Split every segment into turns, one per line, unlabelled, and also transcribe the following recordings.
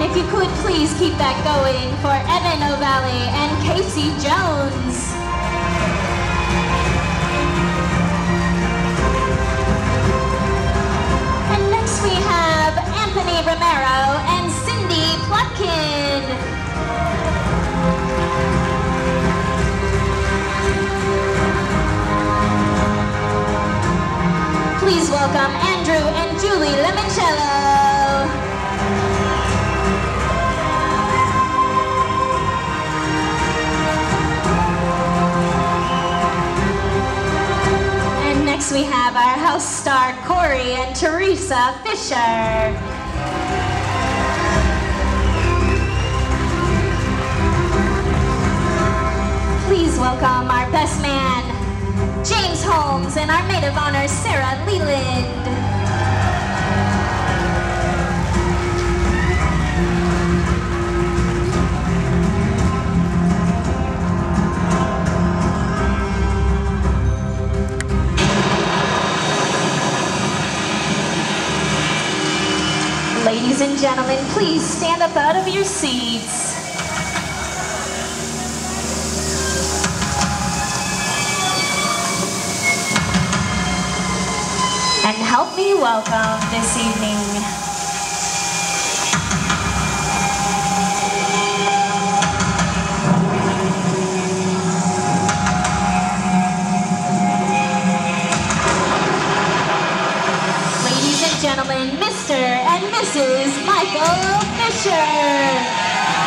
if you could please keep that going for Evan O'Valley and Casey Jones. And next we have Anthony Romero and Cindy Plotkin. Please welcome Andrew and Julie Limoncello. And next we have our house star Corey and Teresa Fisher. Please welcome our best man, James Holmes, and our maid of honor, Sarah Leland. Ladies and gentlemen, please stand up out of your seats. And help me welcome this evening ladies and gentlemen, Mr. and Mrs. Michael Fisher.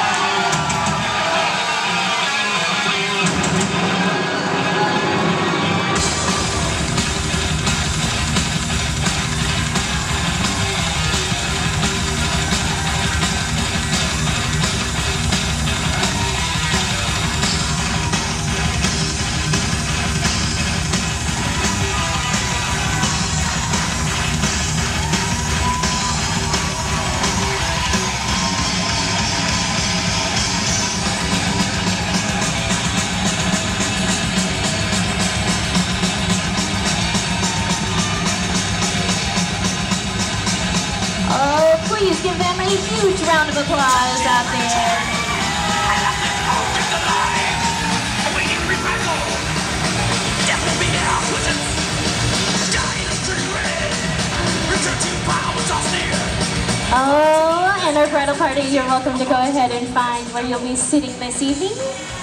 Please give them a huge round of applause out there. Oh, and our bridal party, you're welcome to go ahead and find where you'll be sitting this evening.